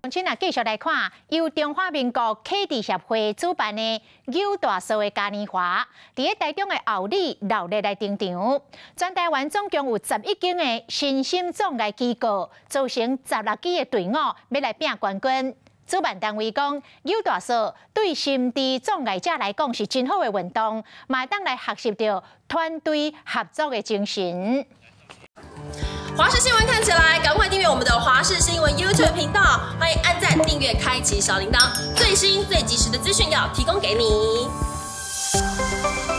今啊，继续来看由中华民国启智协会主办的友大嫂的嘉年华，伫台中的后里热烈来登场。全台湾总共有11间的新兴障碍机构，组成16支的队伍，要来拼冠军。主办单位讲，友大嫂对心智障碍者来讲是真好的运动，嘛当来学习到团队合作的精神。 华视新闻看起来，赶快订阅我们的华视新闻 YouTube 频道，欢迎按赞、订阅、开启小铃铛，最新最及时的资讯要提供给你。